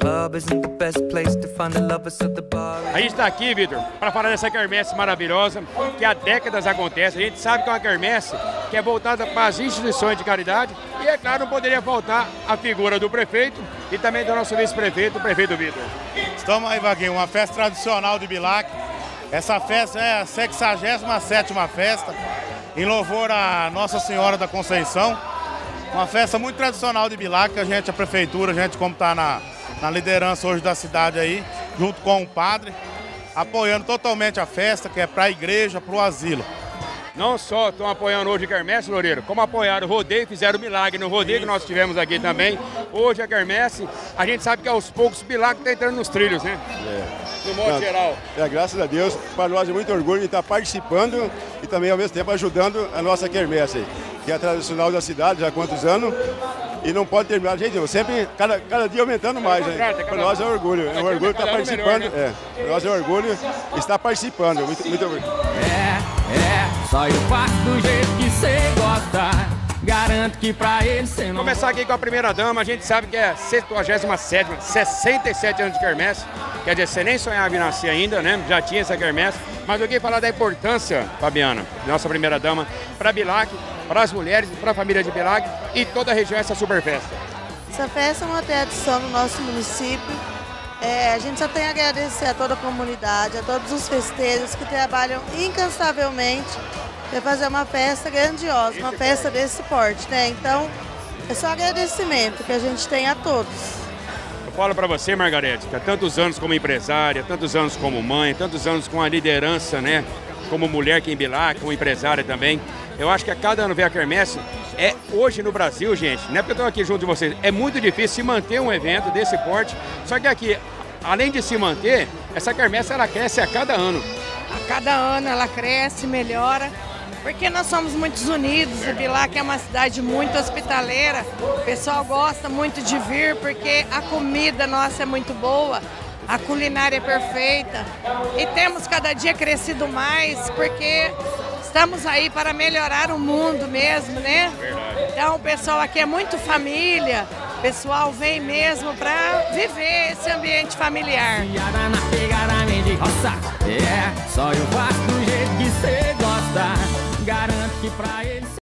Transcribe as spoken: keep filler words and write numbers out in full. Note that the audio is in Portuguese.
A gente está aqui, Vitor, para falar dessa quermesse maravilhosa, que há décadas acontece. A gente sabe que é uma quermesse que é voltada para as instituições de caridade e, é claro, não poderia faltar a figura do prefeito e também do nosso vice-prefeito, o prefeito Vitor. Estamos aí, Vaguinho, uma festa tradicional de Bilac. Essa festa é a sexagésima sétima festa, em louvor a Nossa Senhora da Conceição. Uma festa muito tradicional de Bilac, a gente, a prefeitura, a gente como está na, na liderança hoje da cidade aí, junto com o padre, apoiando totalmente a festa, que é para a igreja, para o asilo. Não só estão apoiando hoje a quermesse, Loureiro, como apoiaram o rodeio, fizeram milagre no rodeio que nós tivemos aqui também. Hoje a quermesse, a gente sabe que aos poucos o Bilac está entrando nos trilhos, né? É. No modo Não, geral. É, graças a Deus, para nós é muito orgulho de estar participando e também ao mesmo tempo ajudando a nossa quermesse, que é a tradicional da cidade já há quantos anos. E não pode terminar, gente, eu sempre, cada, cada dia aumentando mais, né? Para nós é um orgulho, é um orgulho estar participando, é, para nós é um orgulho estar participando, muito, muito orgulho. É, é, só eu faço do jeito que você gosta, garanto que pra ele você não... Começar aqui com a primeira dama, a gente sabe que é setagésima sétima, sessenta e sete anos de quermesse, quer dizer, você nem sonhava em nascer ainda, né? Já tinha essa quermesse, mas eu queria falar da importância, Fabiana, nossa primeira dama, para Bilac, para as mulheres, para a família de Bilac e toda a região, essa super festa. Essa festa é uma tradição no nosso município. É, a gente só tem a agradecer a toda a comunidade, a todos os festeiros que trabalham incansavelmente para fazer uma festa grandiosa, uma festa desse porte, né? Então, é só agradecimento que a gente tem a todos. Eu falo para você, Margarete, que há tantos anos como empresária, tantos anos como mãe, tantos anos com a liderança, né? Como mulher aqui em Bilac, como empresária também. Eu acho que a cada ano vem a quermesse. É hoje no Brasil, gente, não é porque eu estou aqui junto de vocês, é muito difícil se manter um evento desse porte. Só que aqui, além de se manter, essa quermesse ela cresce a cada ano. A cada ano ela cresce, melhora, porque nós somos muito unidos. O Bilac é uma cidade muito hospitaleira, o pessoal gosta muito de vir porque a comida nossa é muito boa. A culinária é perfeita e temos cada dia crescido mais porque estamos aí para melhorar o mundo mesmo, né? Então o pessoal aqui é muito família, o pessoal vem mesmo para viver esse ambiente familiar. É, só eu faço do jeito que você gosta, garanto que pra ele